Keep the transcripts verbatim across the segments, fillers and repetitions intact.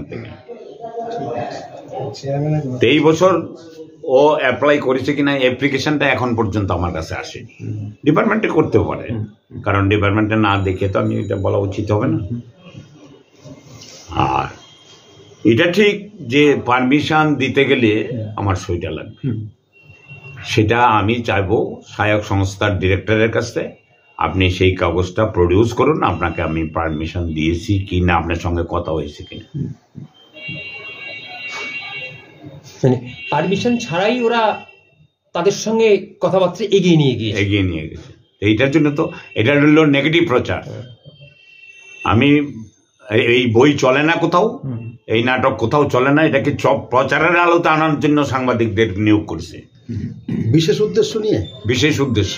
থেকে। তেইশ বছর ও অ্যাপ্লাই করেছে কিনা অ্যাপ্লিকেশনটা এখন পর্যন্ত আমার কাছে আসেনি। ডিপার্টমেন্টে করতে পারে, কারণ ডিপার্টমেন্টে না দেখে তো আমি এটা বলা উচিত হবে না। আর এটা ঠিক যে পারমিশন দিতে গেলে আমার সইটা লাগবে, সেটা আমি চাইবো সহায়ক সংস্থার ডিরেক্টরের কাছে আপনি সেই কাগজটা প্রডিউস করুন, আপনাকে আমি পারমিশন দিয়েছি কি না, আপনার সঙ্গে কথা হয়েছে কিনা। মানে পারমিশন ছাড়াই ওরা তাদের সঙ্গে কথাবার্তা এগিয়ে নিয়ে গিয়ে এগিয়ে নিয়ে গেছে। এইটার জন্য তো এটা হলো নেগেটিভ প্রচার। আমি এই বই চলে না কোথাও, এই নাটক কোথাও চলে না, এটাকে চপ প্রচারের আলোতে আনার জন্য সাংবাদিকদের নিয়োগ করছে। বিশেষ উদ্দেশ্য নিয়ে বিশেষ উদ্দেশ্য।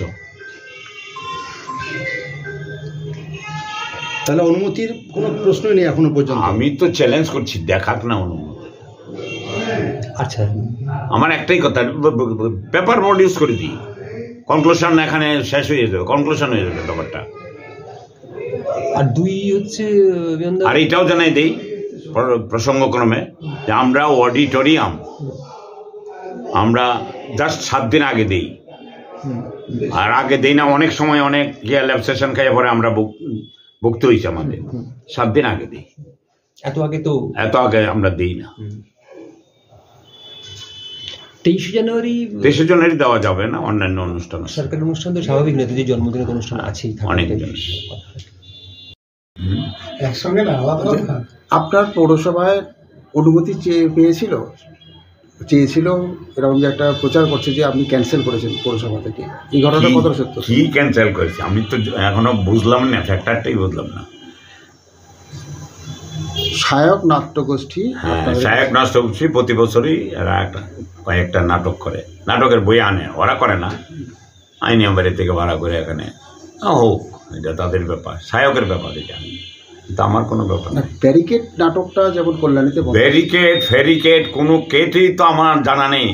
তাহলে অনুমতির কোনো প্রশ্নই নেই এখনো পর্যন্ত। আমি তো চ্যালেঞ্জ করছি, দেখাক না অনুমতি। আচ্ছা, আমার একটাই কথা, পেপার প্রডিউস করে দিই, কনক্লুশন এখানে শেষ হয়ে যাবে, কনক্লুশন হয়ে যাবে ব্যাপারটা। আর দুই হচ্ছে, আর এটাও জানাই দেই প্রসঙ্গক্রমে যে আমরা অডিটোরিয়াম আমরা জাস্ট সাত দিন আগে দেই, আর আগে দেই না, অনেক সময় অনেক ল্যাব সেশন খাইয়ে পরে আমরা ভুক্ত হয়েছি, আমাদের সাত দিন আগে দিই, এত আগে তো এত আগে আমরা দিই না। তেইশে জানুয়ারি তেইশে জানুয়ারি দেওয়া যাবে না, অন্যান্য অনুষ্ঠান, সরকারি অনুষ্ঠান তো স্বাভাবিক না, যদি জন্মদিনের অনুষ্ঠান আছেই অনেক। একসঙ্গে না, আপনার পৌরসভায় অনুমতি চেয়ে পেয়েছিল চেয়েছিল এরকম যে একটা প্রচার করছে যে আপনি ক্যান্সেল করেছেন পৌরসভা থেকে, এই ঘটনাটা কত সত্য? কি ক্যান্সেল করেছে আমি তো এখনো বুঝলাম না, ফ্যাক্টরটাই বুঝলাম না। সহায়ক নাট্যগোষ্ঠী, হ্যাঁ, সহায়ক নাট্যগোষ্ঠী প্রতি বছরই এরা একটা কয়েকটা নাটক করে, নাটকের বই আনে, ওরা করে না, আইনি বাড়ি থেকে ভাড়া করে এখানে হোক, এটা তাদের ব্যাপার, সহায়কের ব্যাপার, এটা কিন্তু আমার কোনো ব্যাপার না। ব্যারিকেড নাটকটা যেমন কল্যাণীতে, ব্যারিকেড ফেরিকেড কোনো কেটই তো আমার জানা নেই।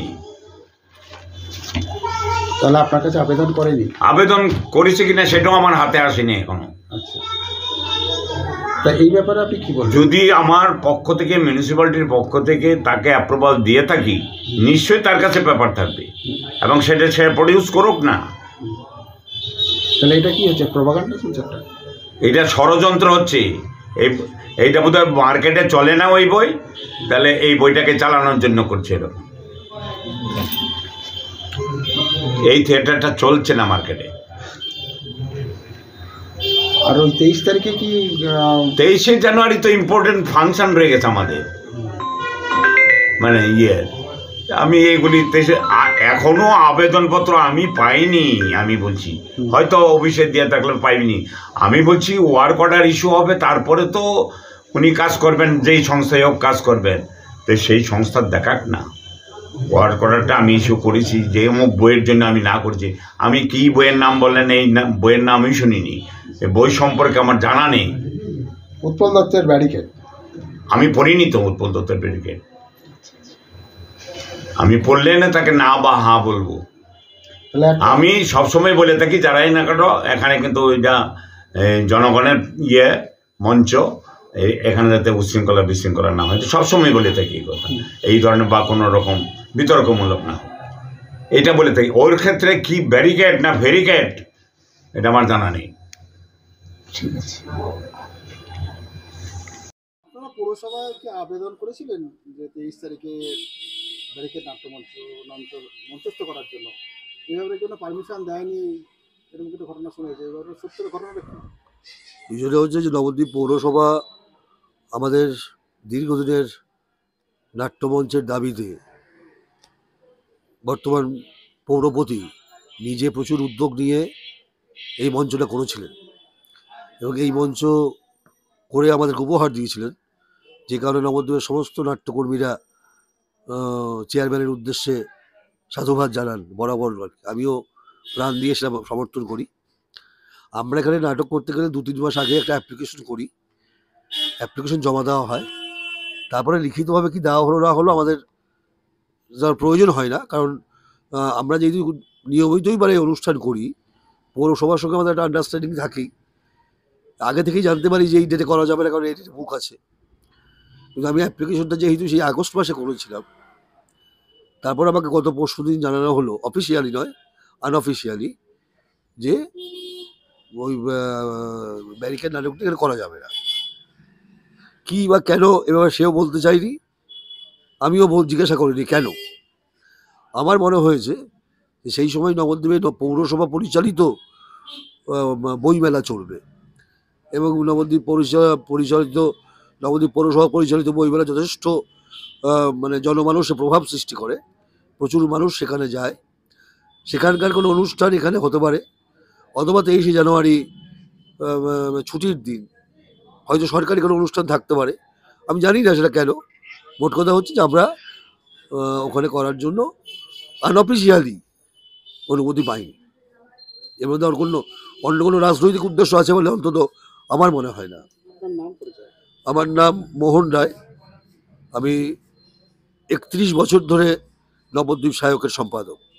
তাহলে আপনার কাছে আবেদন করেনি? আবেদন করেছে কিনা সেটাও আমার হাতে আসেনি এখনো। আচ্ছা, তা এই ব্যাপারে আপনি কি বলবেন? যদি আমার পক্ষ থেকে, মিউনিসিপ্যালিটির পক্ষ থেকে তাকে অ্যাপ্রুভাল দিয়ে থাকি, নিশ্চয়ই তার কাছে পেপার থাকবে এবং সেটা সে প্রডিউস করুক না। তাহলে এটা কি হচ্ছে, প্রপাগান্ডা চলছে? এটা ষড়যন্ত্র হচ্ছে। এই এইটা বোধহয় মার্কেটে চলে না ওই বই, তাহলে এই বইটাকে চালানোর জন্য করছে এরকম। এই থিয়েটারটা চলছে না মার্কেটে। আর ওই তেইশ তারিখে কি? তেইশে জানুয়ারি তো ইম্পর্টেন্ট ফাংশন রয়ে গেছে আমাদের, মানে ইয়ে, আমি এইগুলি এখনো আবেদনপত্র আমি পাইনি। আমি বলছি হয়তো অফিসে দিয়ে থাকলে পাইনি। আমি বলছি ওয়ার্ক অর্ডার ইস্যু হবে, তারপরে তো উনি কাজ করবেন, যেই সংস্থায় হোক কাজ করবেন, তো সেই সংস্থার দেখাক না। ওয়ার্ক অর্ডারটা আমি ইস্যু করেছি, যে অমুক বইয়ের জন্য আমি না করছি। আমি কি বইয়ের নাম বললেন, এই বইয়ের নাম আমি শুনিনি, বই সম্পর্কে আমার জানা নেই। উৎপল দত্তের ব্যারিকেড আমি পড়িনি তো, উৎপল দত্তের ব্যারিকেড আমি পড়লে না তাকে না বা হ্যাঁ বলবো। আমি সবসময় বলে থাকি যারাই না কাটো, এখানে কিন্তু ওইটা জনগণের ইয়ে মঞ্চ, এখানে যাতে উচ্ছৃঙ্খলা বিশৃঙ্খলা না হয়, সবসময় বলে থাকি এই কথা, এই ধরনের বা কোনো রকম বিতর্কমূলক না হয়, এটা বলে থাকি। ওর ক্ষেত্রে কি ব্যারিকেড না ভেরিকেড এটা আমার জানা নেই। ঠিক আছে। আপনারা পৌরসভায় কি আবেদন করেছিলেন যে তেইশ তারিখে ব্যারিকেড নাট্যমঞ্চ মঞ্চস্থ করার জন্য? এইভাবে কোনো পারমিশন দেয়নি, এরকম কিছু ঘটনা শুনেছে, এবার সত্যের ঘটনাটা কি? বিষয়টা হচ্ছে যে নবদ্বীপ পৌরসভা আমাদের দীর্ঘদিনের নাট্যমঞ্চের দাবিতে বর্তমান পৌরপতি নিজে প্রচুর উদ্যোগ নিয়ে এই মঞ্চটা করেছিলেন এবং এই মঞ্চ করে আমাদেরকে উপহার দিয়েছিলেন, যে কারণে নবদ্বীপের সমস্ত নাট্যকর্মীরা চেয়ারম্যানের উদ্দেশ্যে সাধুবাদ জানান বরাবর। আমিও প্রাণ দিয়ে সেটা সমর্থন করি। আমরা এখানে নাটক করতে গেলে দু তিন মাস আগে একটা অ্যাপ্লিকেশন করি, অ্যাপ্লিকেশন জমা দেওয়া হয়, তারপরে লিখিতভাবে কি দেওয়া হলো না হলো আমাদের যার প্রয়োজন হয় না, কারণ আমরা যেহেতু নিয়মিতই মানে অনুষ্ঠান করি, পৌরসভার সঙ্গে আমাদের একটা আন্ডারস্ট্যান্ডিং থাকেই, আগে থেকেই জানতে পারি যে এই ডেটে করা যাবে না, কারণ এই ডেটে বুক আছে। কিন্তু আমি অ্যাপ্লিকেশনটা যেহেতু সেই আগস্ট মাসে করেছিলাম, তারপর আমাকে গত পরশু দিন জানানো হলো, অফিসিয়ালি নয় আনঅফিসিয়ালি, যে ওই ব্যারিকেড নাটকটি এখানে করা যাবে না। কী বা কেন এবার সেও বলতে চাইনি, আমিও বল জিজ্ঞাসা করিনি কেন। আমার মনে হয়েছে যে সেই সময় নবদ্বীপে ন- পৌরসভা পরিচালিত আহ, বইমেলা চলবে এবং নবদ্বীপ পরিচাল পরিচালিত নবদ্বীপ পৌরসভা পরিচালিত বইমেলা যথেষ্ট আহ, মানে জনমানুষে প্রভাব সৃষ্টি করে, প্রচুর মানুষ সেখানে যায়। সেখানকার কোনো অনুষ্ঠান এখানে হতে পারে, অথবা তেইশে জানুয়ারি আহ, আহ, ছুটির দিন হয়তো সরকারি কোনো অনুষ্ঠান থাকতে পারে, আমি জানি না সেটা কেন। মোট কথা হচ্ছে যে আমরা আহ, ওখানে করার জন্য আনঅফিসিয়ালি অনুমতি পাইনি। এর মধ্যে আর কোনো অন্য কোনো রাজনৈতিক উদ্দেশ্য আছে বলে অন্তত আমার মনে হয় না। আপনার নাম পরিচয়? আমার নাম মোহন রায়, আমি একত্রিশ বছর ধরে নবদ্বীপ সহায়কের সম্পাদক।